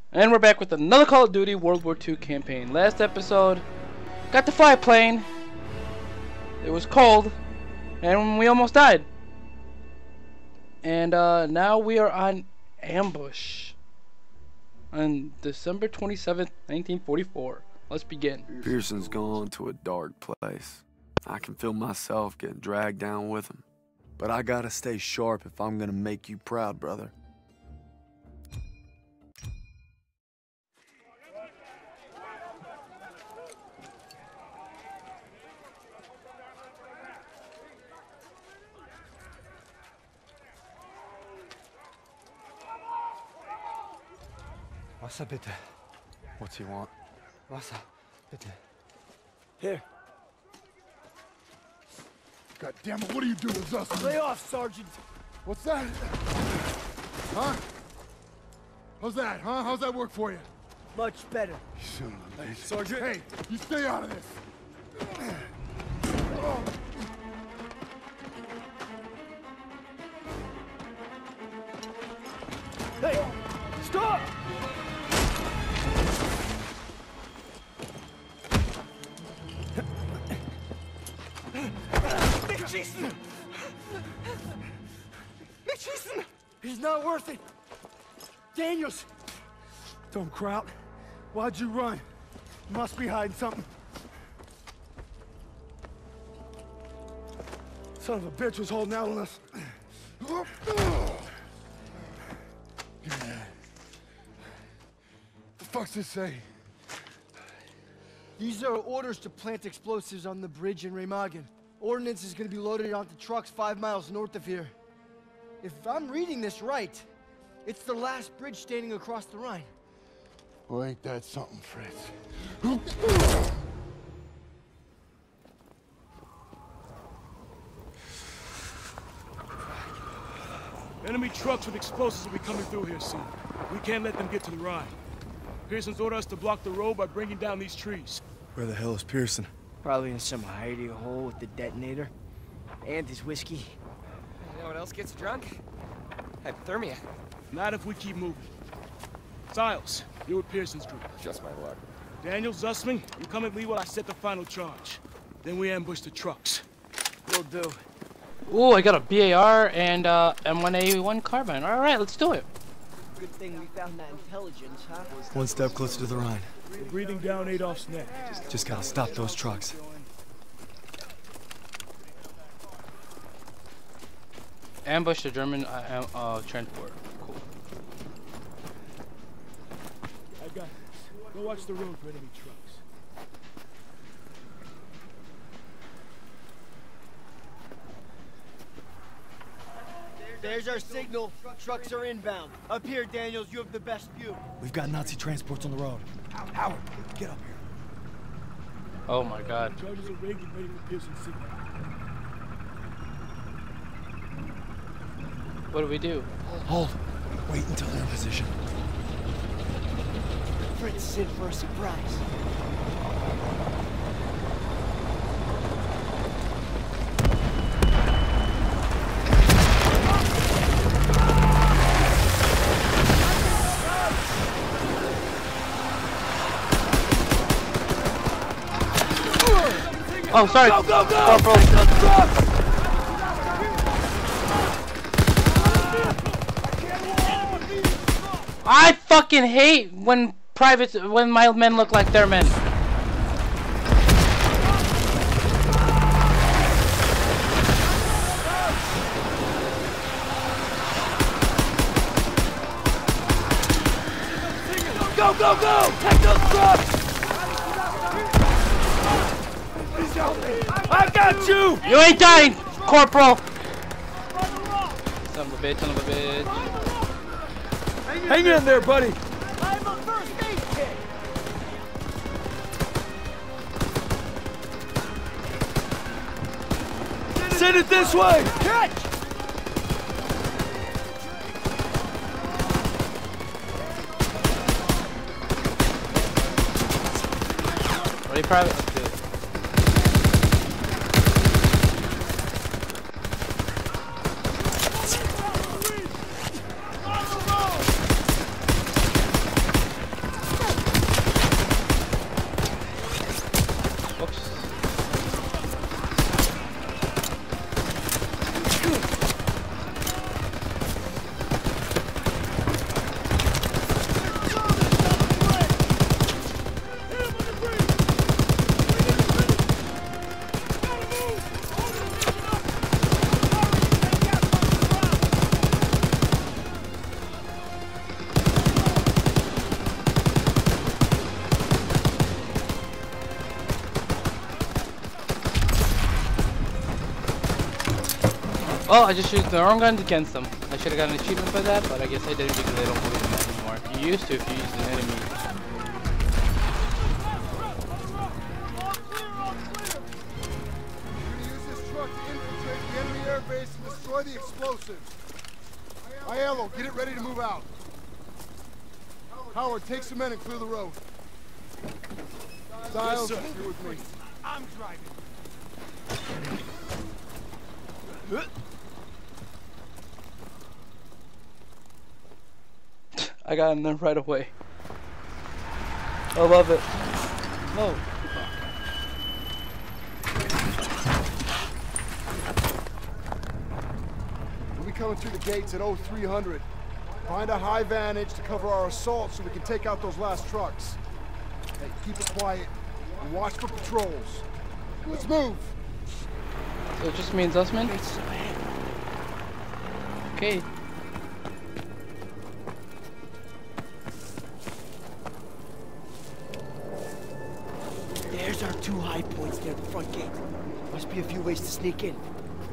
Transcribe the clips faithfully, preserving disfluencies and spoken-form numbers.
And we're back with another Call of Duty World War Two campaign. Last episode, got to fly a plane. It was cold, and we almost died. And uh, now we are on ambush on December twenty-seventh, nineteen forty-four. Let's begin. Pearson's gone to a dark place. I can feel myself getting dragged down with him. But I gotta stay sharp if I'm gonna make you proud, brother. Wasser bitte. What's he want? Wasser bitte. Here. God damn it, what are you doing, Zussman? Lay off, Sergeant. What's that? Huh? How's that, huh? How's that work for you? Much better. You son of a bitch. Sergeant. Hey, you stay out of this. Oh. Hey, stop! McCheeson! McCheeson! He's not worth it. Daniels! Don't Kraut. Why'd you run? You must be hiding something. Son of a bitch was holding out on us. The fuck's this say? These are orders to plant explosives on the bridge in Remagen. Ordnance is gonna be loaded onto trucks five miles north of here. If I'm reading this right, it's the last bridge standing across the Rhine. Well, ain't that something, Fritz? Enemy trucks with explosives will be coming through here soon. We can't let them get to the Rhine. Pearson's ordered us to block the road by bringing down these trees. Where the hell is Pearson? Probably in some hidey hole with the detonator. And his whiskey. You know what else gets drunk? Hypothermia. Not if we keep moving. Siles, you're with Pearson's group. Just my luck. Daniel, Zussman, you come at me while I set the final charge. Then we ambush the trucks. Will do. Ooh, I got a B A R and uh, M one A one carbine. All right, let's do it. Good thing we found that intelligence, huh? One step closer to the Rhine. We're breathing down Adolf's neck. Just gotta stop those trucks. Ambush the German uh, uh, transport. Cool. I got this. Go watch the road for enemy trucks. There's our signal. Trucks are inbound. Up here, Daniels, you have the best view. We've got Nazi transports on the road. Howard, get up here. Oh my God. Charges are rigged and ready for Pearson's signal. What do we do? Hold. Wait until they're in position. Fritz is in for a surprise. Oh, sorry. Go, go, go! Corporal. Take those trucks! I fucking hate when privates, when my men look like their men. Go, go, go! Take those trucks! I got you! You ain't dying, Corporal! Son of a bitch, son of a bitch. Hang in there, buddy! I'm a first aid kit! Send it this way! Catch! Ready, private? Let's do it. Oh, I just used the wrong guns against them. I should have gotten an achievement for that, but I guess I didn't because I don't believe in that anymore. You used to if you used an enemy. Base and destroy the explosives. Aiello, get it ready to move out. Howard, take some men and clear the road. Styles, Yes, sir. you're with me. I'm driving. I got in there right away. I love it. Oh. We'll be coming through the gates at oh three hundred. Find a high vantage to cover our assault so we can take out those last trucks. Hey, keep it quiet and watch for patrols. Let's move. So it just means us, man? Okay. There's our two high points near the front gate. Must be a few ways to sneak in.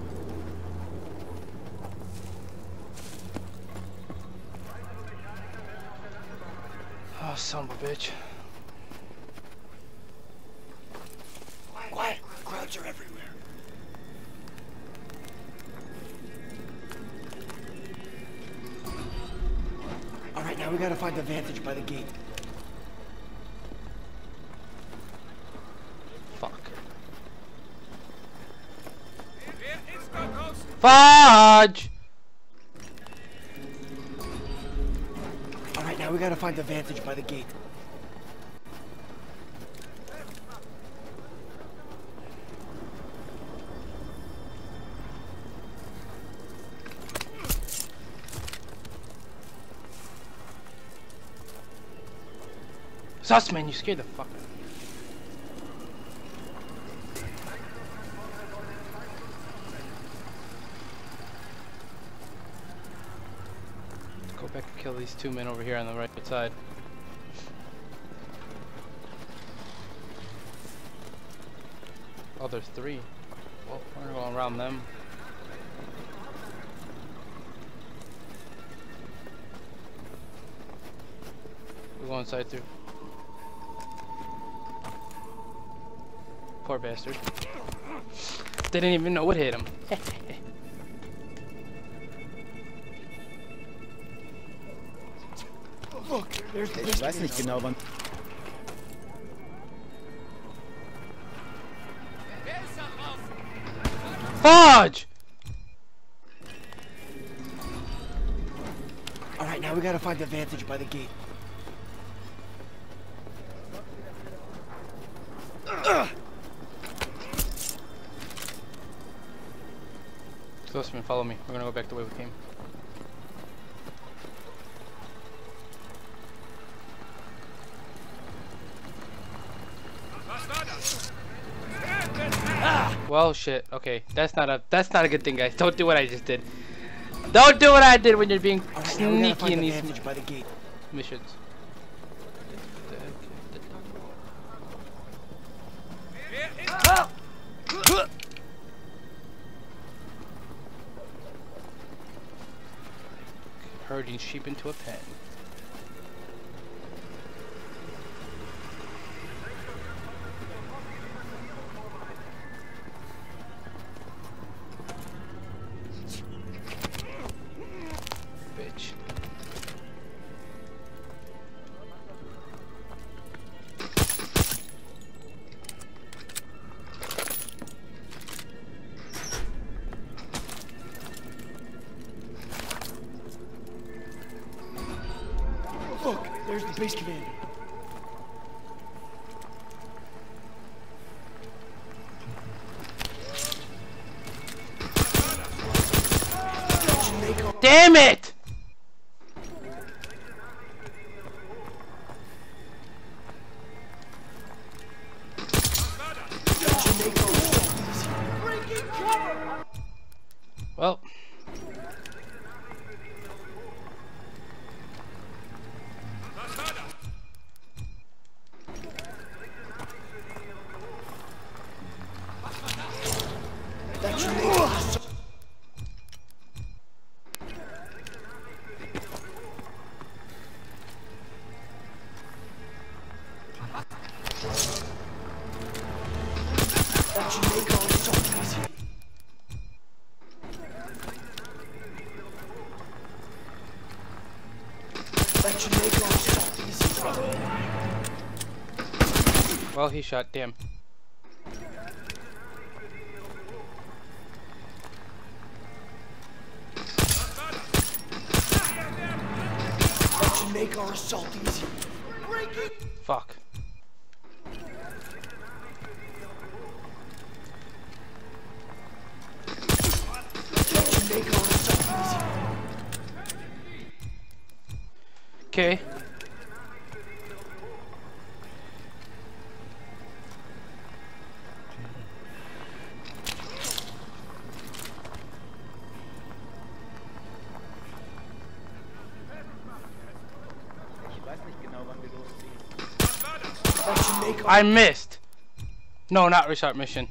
Oh, son of a bitch. Quiet. Crowds are everywhere. All right, now we gotta find the vantage by the gate. Fuck. Fudge! All right, now we gotta find the vantage by the gate. Sus, man, you scared the fuck out of me. Let's go back and kill these two men over here on the right side. Oh, there's three. Well, we're going around them. We're going inside through. Poor bastard. Didn't even know what hit him. Look, there's the Ich weiß nicht genau, wann. Fudge! All right, now we gotta find the vantage by the gate. Ghostman, follow me. We're gonna go back the way we came. Well, shit. Okay, that's not a that's not a good thing, guys. Don't do what I just did. Don't do what I did when you're being All right, now we gotta sneaky find in the these vantage by the gate. missions. Herding sheep into a pen. Bitch. Look, there's the base commander. Damn it! Well. should make our assault easy. Well, he shot. Damn. That should make our assault easy. Break it! Fuck. That should make our assault easy. Okay. That should make our I missed. No, not restart mission.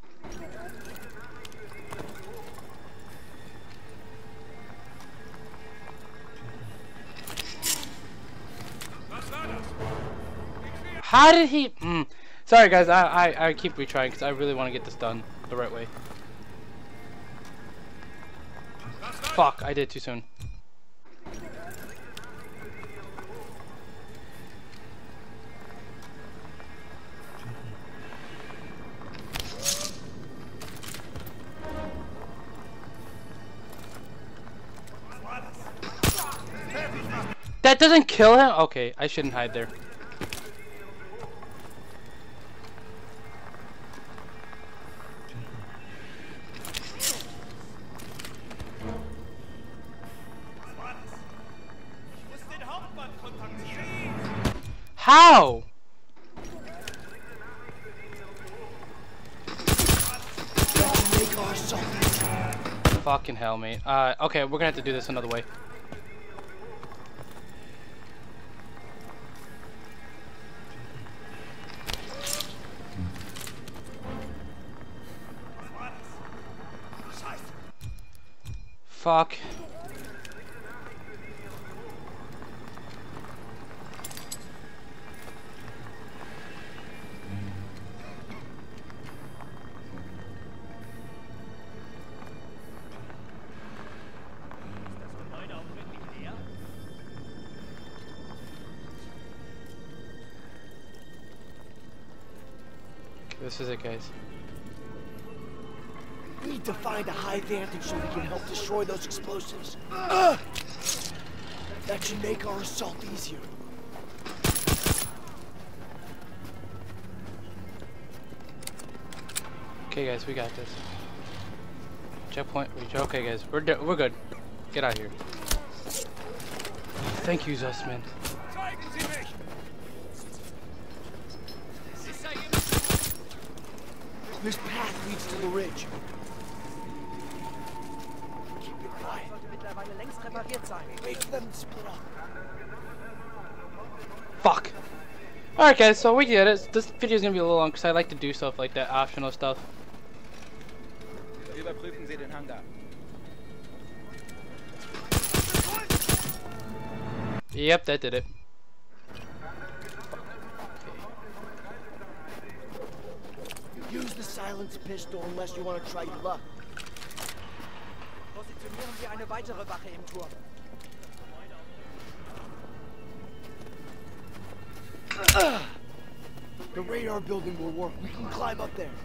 How did he? Mm. Sorry, guys. I I I keep retrying because I really want to get this done the right way. Fuck! I did too soon. That doesn't kill him? Okay, I shouldn't hide there. How? Fucking hell, mate. Uh, okay, we're gonna have to do this another way. Fuck. This is it, guys. We need to find a high vantage so we can help destroy those explosives. Ugh! That should make our assault easier. Okay, guys, we got this. Checkpoint reach. Okay, guys, we're we're good. Get out of here. Thank you, Zussman. This path leads to the ridge. Keep it quiet. Wait for them to split up. Fuck. Alright, guys, so we did it. This video is gonna be a little long because I like to do stuff like that, optional stuff. Überprüfen Sie den Hangar. Yep, that did it. Use the silenced pistol unless you want to try your luck. Positionieren wir eine weitere Wache im Turm. The radar building will work. We can climb up there.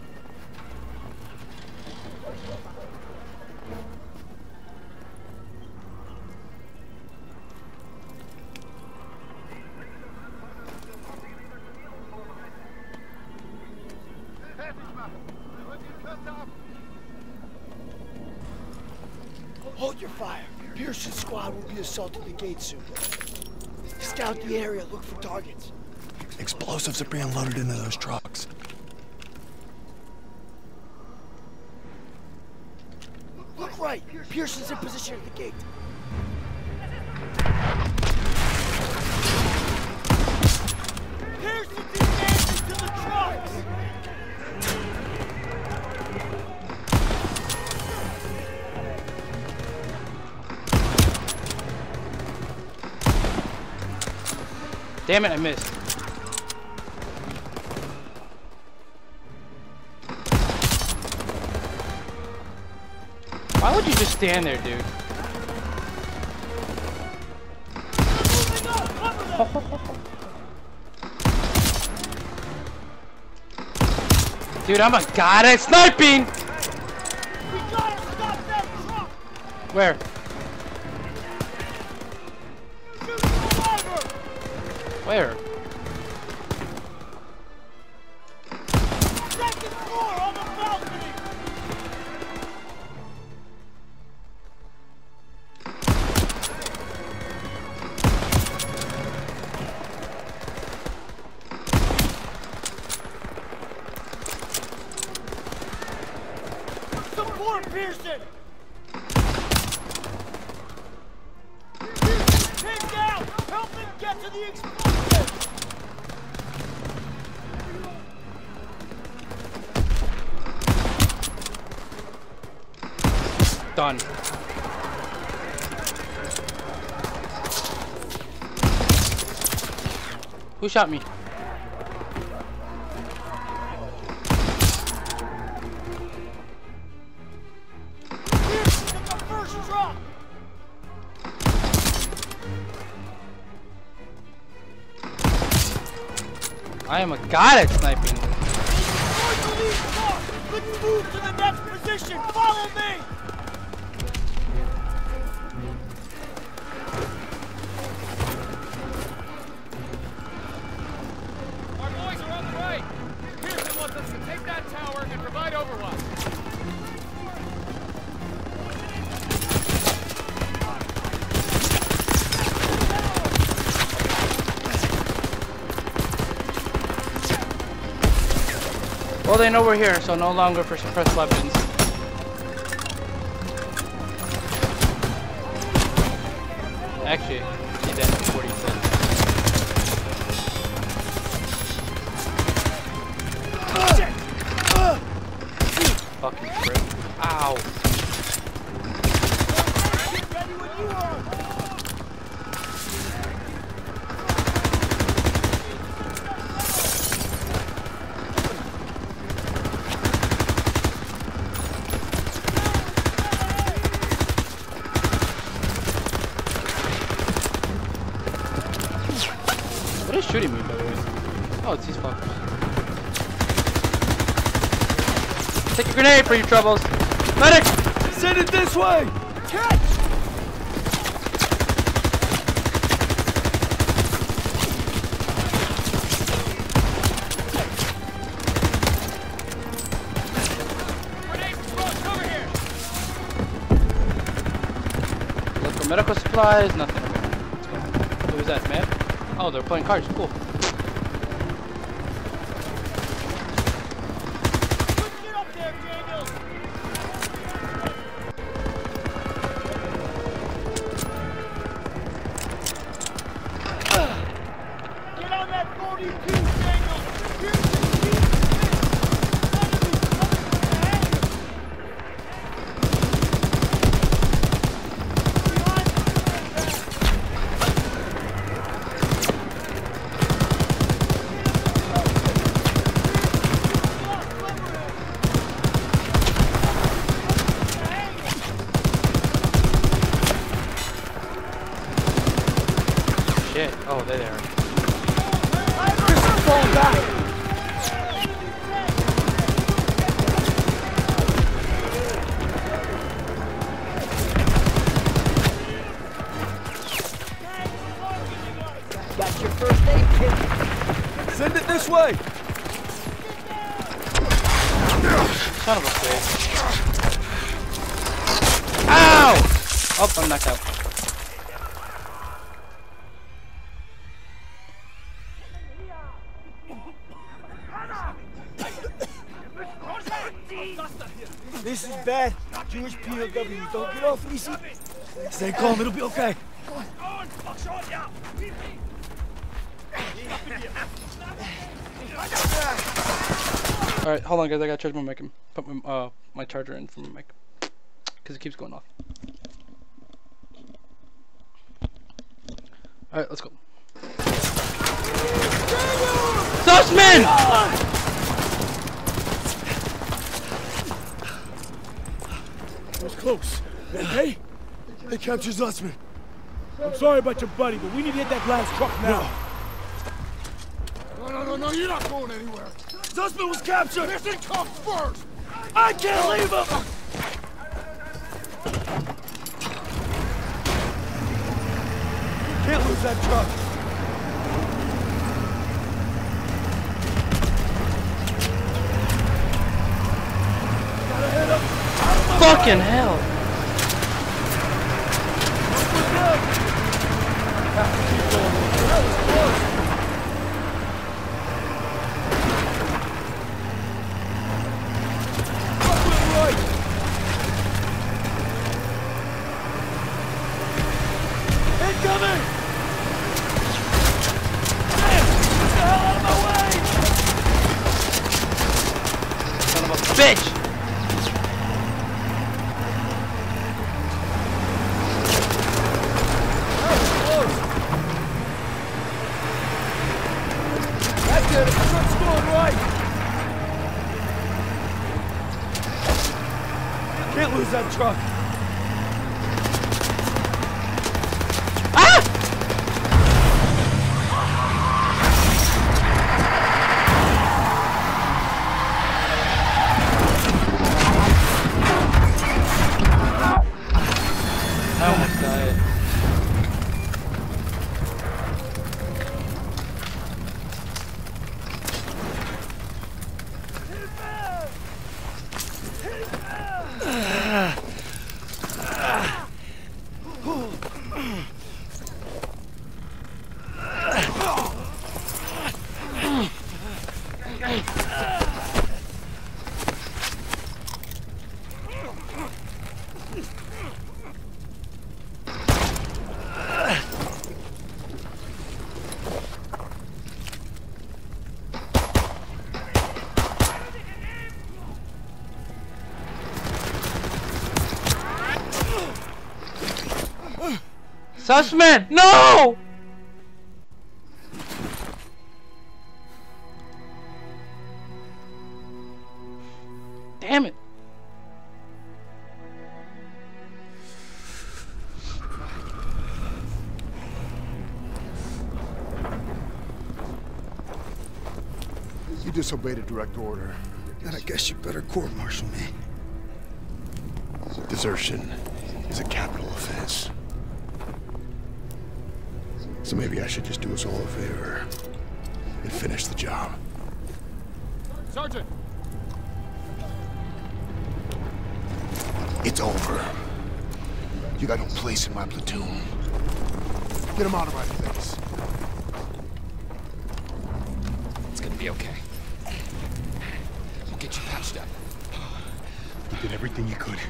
Hold your fire. Pearson's squad will be assaulting the gate soon. Scout the area, look for targets. Explosives are being loaded into those trucks. Look right. Pearson's in position at the gate. Pearson's advancing to the trucks! Damn it, I missed. Why would you just stand there, dude? Dude, I'm a god at sniping! We gotta stop that truck! Where? Shoot the driver! Where? Second floor on the balcony! Support Pearson! Take down! Help him get to the explosive! Done. Who shot me? The first truck! I am a god at sniping. Destroy the lead car! Let's move to the next position! Follow me! Our boys are on the right. Pearson wants us to take that tower and provide overwatch. Well, they know we're here, so no longer for suppressed weapons. Actually, need that for forty cents. Fucking frick. Ow. Get ready when you are! What is shooting me, by the way? Oh, it's these fuckers. Take a grenade for your troubles. Medic! Send it this way! Catch! Grenade explode, over here! Look for medical supplies, nothing. Okay. Let's go. What was that, man? Oh, they're playing cards. Cool. Get up there, Daniels! Get on that forty-two, Daniels! Here's the key! Enemies coming from the hangar! Behind Shit. Oh, they're there. Fall back! Got your first aid kit. Send it this way! Son of a bitch. Ow! Oh, I'm knocked out. This is bad. Jewish P O Ws don't get off easy. Stay calm, it'll be okay. Alright, hold on guys, I gotta charge my mic and put my, uh, my charger in from my mic. Because it keeps going off. Alright, let's go. Sussman! That was close. Okay? They captured Zussman. I'm sorry about your buddy, but we need to hit that last truck now. No, no, no, no, you're not going anywhere. Zussman was captured! Mission comes first! I can't leave him! Can't lose that truck. Fucking hell! Incoming! Damn! Get the hell out of my way! Son of a bitch! That's it! The truck's going right! Can't lose that truck. I almost died. Sussman, no! Damn it. You disobeyed a direct order. Then I guess you better court-martial me. Desertion is a capital offense. So maybe I should just do us all a favor and finish the job. Sergeant! It's over. You got no place in my platoon. Get him out of my face. It's gonna be okay. We'll get you patched up. You did everything you could.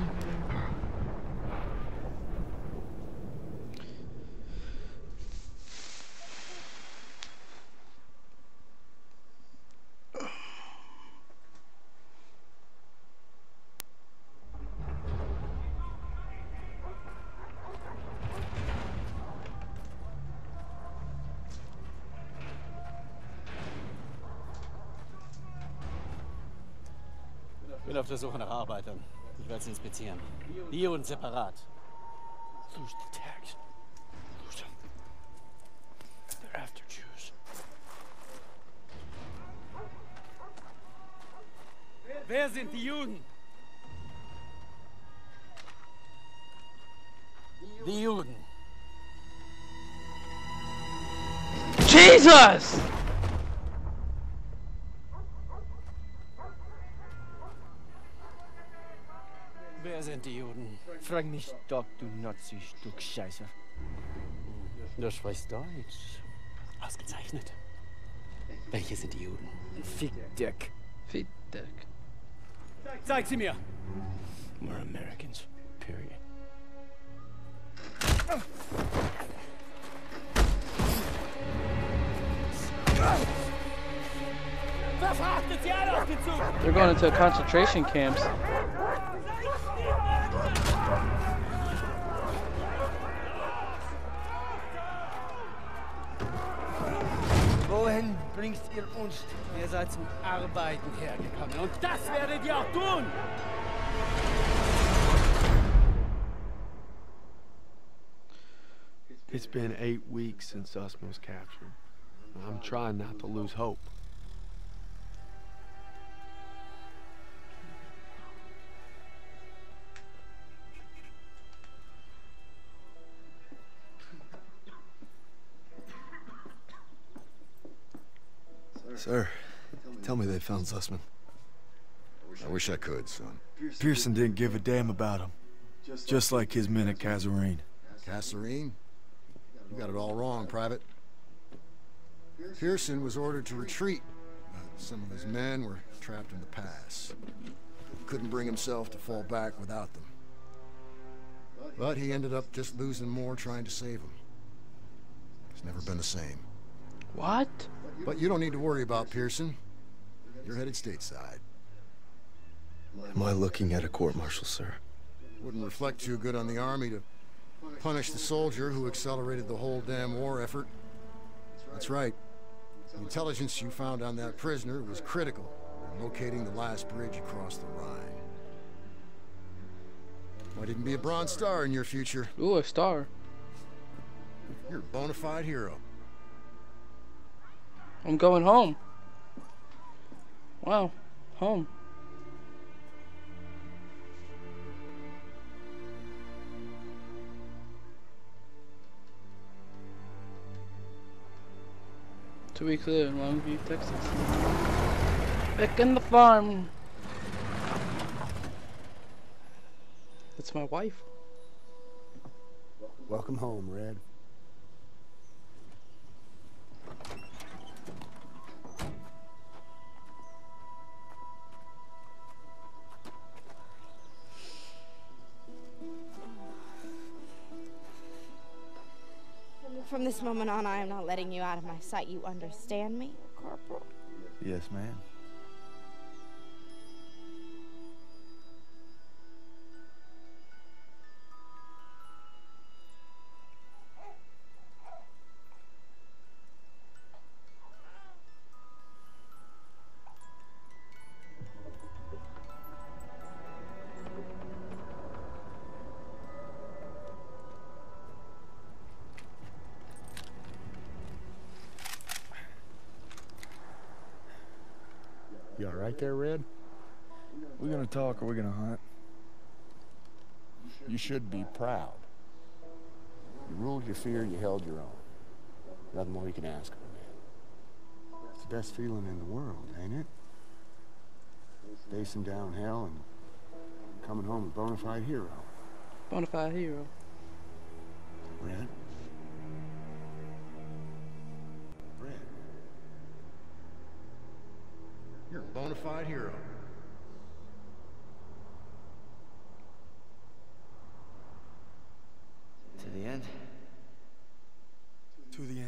Ich bin auf der Suche nach Arbeitern. Ich werde sie inspizieren. Bio und separat. Lose the tags. Lose them. They're after Jews. Wer sind die Juden? Die Juden. Jesus! Wer sind die Juden? Frag mich doch, du Nazi-Stück Scheiße. Du sprichst Deutsch. Ausgezeichnet. Welche sind die Juden? Fick Dick. Fick Dick. Zeig sie mir! We're Americans. Period. Verfrachtet sie alle auf den Zug! They're going into concentration camps. Wohin bringst ihr uns? Ihr seid zum Arbeiten hergekommen und das werdet ihr auch tun! It's been eight weeks since Zussman was captured. I'm trying not to lose hope. Sir, tell me they found Zussman. I wish I could, son. Pearson didn't give a damn about him. Just like his men at Kasserine. Kasserine? You got it all wrong, Private. Pearson was ordered to retreat, but some of his men were trapped in the pass. Couldn't bring himself to fall back without them. But he ended up just losing more trying to save them. It's never been the same. What? But you don't need to worry about Pearson. You're headed stateside. Am I looking at a court-martial, sir? Wouldn't reflect too good on the Army to punish the soldier who accelerated the whole damn war effort. That's right. The intelligence you found on that prisoner was critical in locating the last bridge across the Rhine. Might even be a Bronze Star in your future. Ooh, a star. You're a bona fide hero. I'm going home. Wow, home. Two weeks later in Longview, Texas. Back in the farm. That's my wife. Welcome home, Red. From this moment on, I am not letting you out of my sight. You understand me, Corporal? Yes, ma'am. You all right there, Red? We gonna talk or we gonna hunt? You should be proud. You ruled your fear, you held your own. Nothing more you can ask of a man. It's the best feeling in the world, ain't it? Facing down hell and coming home a bona fide hero. Bona fide hero. Red? Red. You're a bona fide hero. To the end? To the end.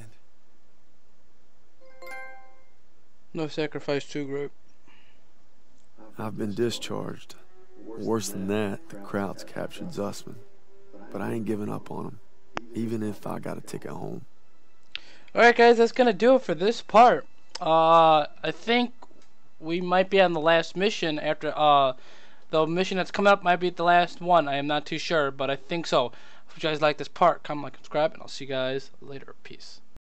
No sacrifice too great. I've been discharged. Worse than that, the Krauts captured Zussman. But I ain't giving up on him, even if I got a ticket home. Alright guys, that's gonna do it for this part. Uh, I think we might be on the last mission after, uh, the mission that's coming up might be the last one. I am not too sure, but I think so. If you guys like this part, comment, like, subscribe, and I'll see you guys later. Peace.